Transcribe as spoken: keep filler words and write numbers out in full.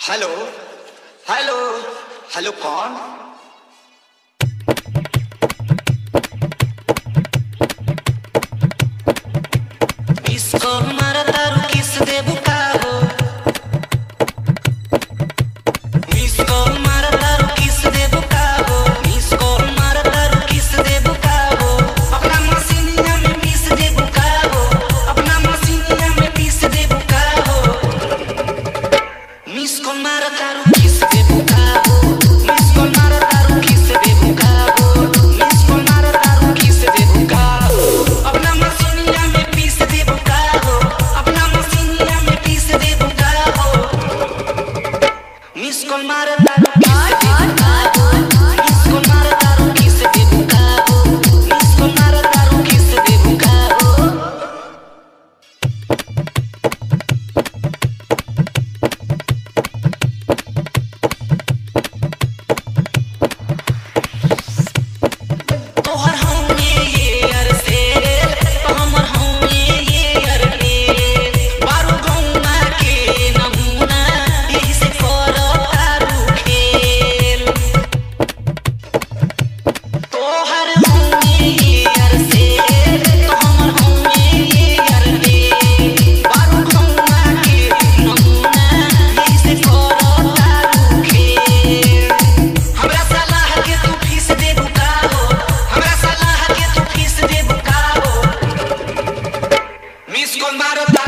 Hello hello hello कौन? इसको मारा तारू किस दे बुका हो, इसको मारा तारू किस दे बुका हो, इसको मारा तारू किस दे बुका हो, अपना मसीनिया में पीस दे बुका हो, अपना मसीनिया में पीस दे बुका हो, इसको मारा तारू किस दे बुका हो, इसको मारा तारू किस दे बुका हो, इसको मारा तारू किस दे बुका हो, अपना मसीनिया में पीस दे बुका हो, अपना मसीनिया में पीस दे बुका हो, इसको मारा तारू किस दे बुका हो, इसको मारा तारू किस दे बुका हो, इसको मारा तारू किस दे बुका हो। तोहर होंगे ये अरसे तो हमर होंगे ये अरले, बारू गौना के नमूना यही से करो तारू खेल। तोहर होंगे ये अरसे तो हमर होंगे ये अरले, बारू गौना के नमूना यही से करो तारू खेल। हमरा सलाह के तू फीस दे बुका हो, हमरा सलाह के तू फीस दे बुका हो, मिस कॉल मारो।